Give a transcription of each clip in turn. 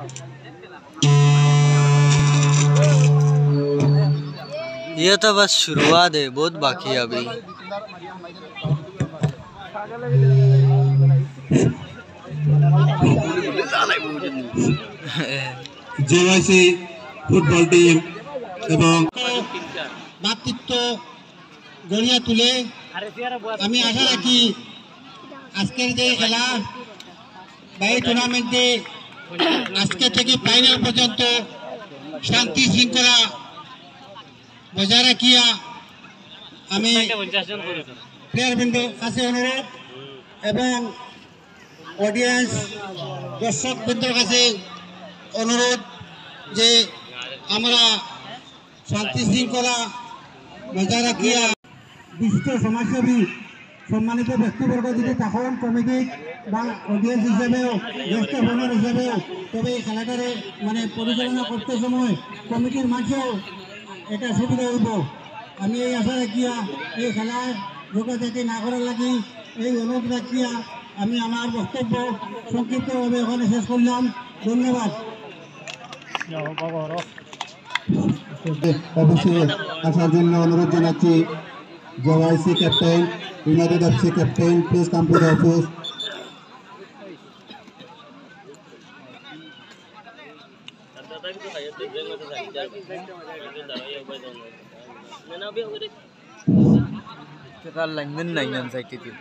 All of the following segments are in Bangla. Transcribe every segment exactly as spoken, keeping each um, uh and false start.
ये तो बस शुरुआत है, बहुत बाकी है अभी। জেআইসি ফুটবল টিম এবং মাতৃত্ব গড়িয়া তুলে আমি আশা রাখি আজকের যে খেলা বা এই টুর্নামেন্টে আজকে থেকে ফাইনাল পর্যন্ত শান্তি শৃঙ্খলা বজায় রাখিয়া আমি প্লেয়ারবৃন্দের কাছে অনুরোধ এবং অডিয়েন্স দর্শকবৃন্দের কাছে অনুরোধ যে আমরা শান্তি শৃঙ্খলা বজায় রাখিয়া বিশিষ্ট সমাজসেবী সম্মানিত ব্যক্তিবর্গ যদি তখন কমিটি বা অডিয়েন্স হিসেবেও জ্যেষ্ঠ বোনার হিসেবেও তবে এই খেলাটারে মানে পরিচালনা করতে সময় কমিটির মাঝেও এটা সুবিধা হইব। আমি এই আশা রাখিয়া এই খেলায় যোগাযোগ না করার লাগি এই অনুরোধ রাখিয়া আমি আমার বক্তব্য সংক্ষিপ্তভাবে ওখানে শেষ করলাম। ধন্যবাদ। অবশ্যই আসার জন্য অনুরোধ জানাচ্ছি JIC captain, United FC captain, please come to the office. Kita langgan langgan sakit itu.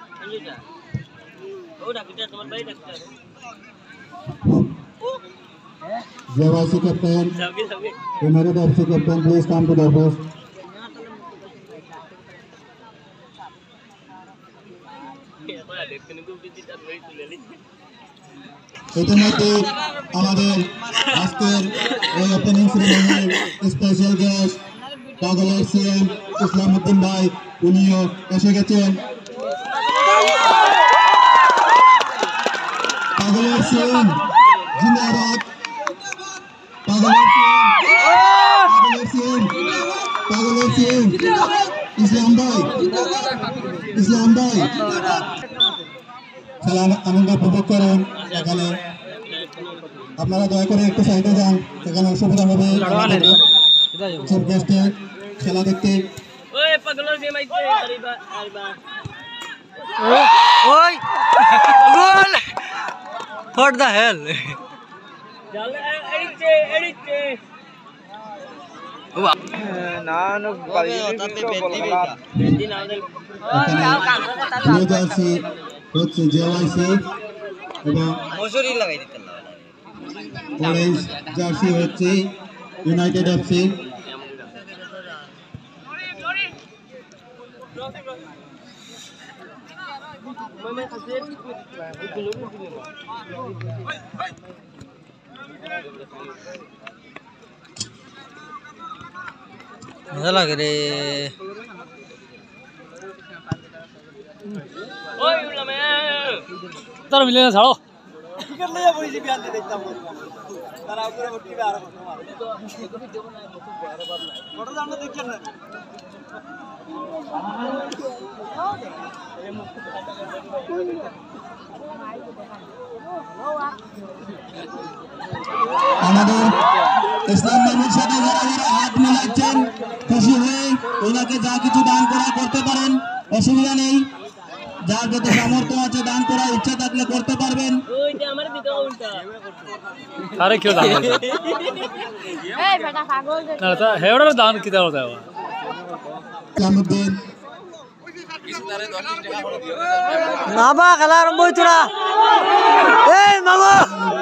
JIC captain, United FC captain, please come to the office. ইতিমধ্যে আমাদের আজকের এই ওপেনিং সেরেমনির স্পেশাল গেস্ট পাগলের সিএম ইসলামউদ্দিন ভাই উনিও এসে গেছেন। পাগলের সিএম জিন্দাবাদ, পাগলের সিএম, পাগলের সিএম, পাগলের সিএম ইসলাম ভাই, ইসলাম ভাই খেলা আনন্দ উপভোগ করেন। এখানে আপনারা দয়া করে একটু সাইডে যান, এখানে অসুবিধা হবে সব গেস্টের খেলা দেখতে। Oi! Goal! What the hell? হচ্ছে জেআইসি এবং অরেঞ্জ জার্সি হচ্ছে ইউনাইটেড এফসি। मजा लग रे। तार मिले ना सालो टिकट ले जा बोली बियान दे देता हूं तारा ऊपर उठी पे आ रहा फोटो सामने देख ना আমাদের ইসলাম নবীর সাথে যারা যারা হাত মিলাচ্ছেন খুশি হয়ে ওনাকে যা কিছু দান করা করতে পারেন, অসুবিধা নেই। যার যত সামর্থ্য আছে দান করার ইচ্ছা থাকলে করতে পারবেন। अरे क्यों दान करता है? ना तो हेवड़ा दान किधर होता है वो? ইসলামউদ্দিন मामा कलर बोचरा ए मामा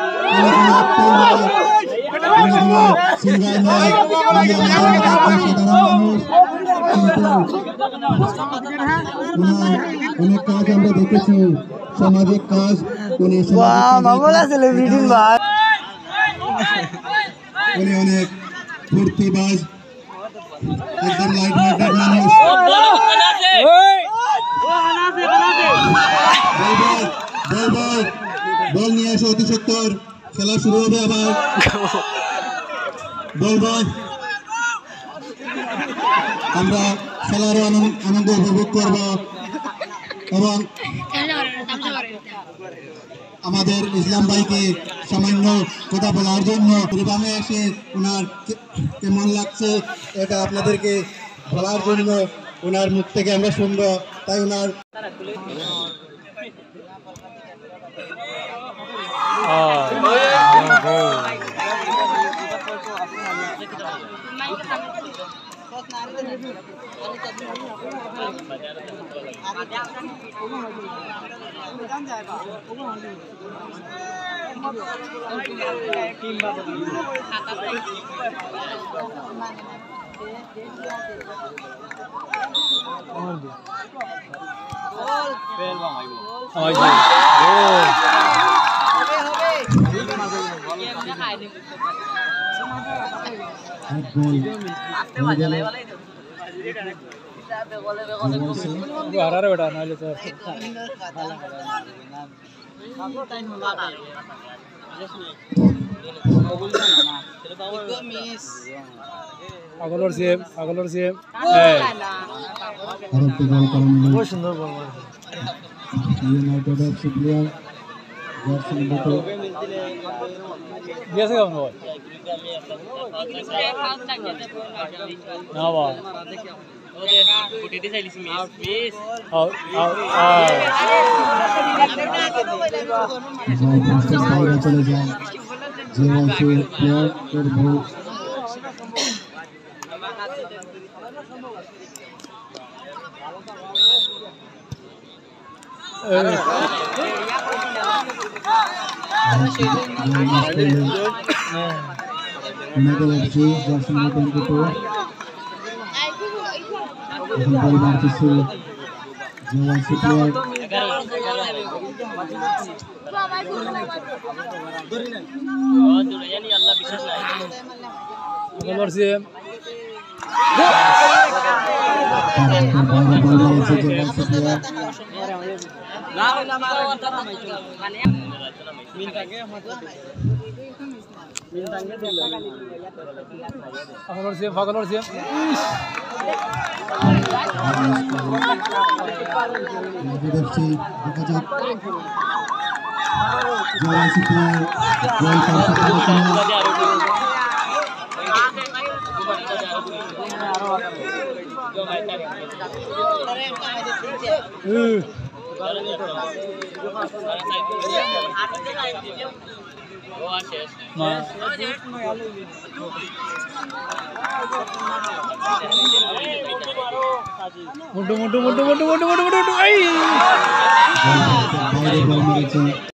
অনেক কাজ আমরা দেখেছি, সামাজিক কাজ উনি সেলিব্রিটি উনি অনেক ফুর্তিবাজ, একদম লাইট হার্টেড মানুষ। বল নিয়ে এসো অতি সত্তর, খেলা শুরু হবে আবার। বল বল আমরা খেলার আনন্দ উপভোগ করব এবং আমাদের ইসলাম ভাইকে সামান্য কথা বলার জন্য পরিবামে এসে ওনার কেমন লাগছে এটা আপনাদেরকে বলার জন্য ওনার মুখ থেকে আমরা শুনবো, তাই ওনার হারারে বেটা নাইলে তো আগলর সিএম আগলর সিএম बहुत सुंदर ball United FC player jersey number two कैसे कौन हो ना वाह out out चले जाए जेवासी प्लेयर फिर बहुत United F C jersey number twenty two ball मारते से जेवासी प्लेयर আগলর সিএম बॉल मारते से जेवासी प्लेयर আগলর সিএম আগলর সিএম United F C দেখা যাক जेवासी प्लेयर गोल करते पाরছে না মুটু মুটু মুটু মুটু মুটু মুটু মুটু মুটু আই বাইরে বল মেরেছে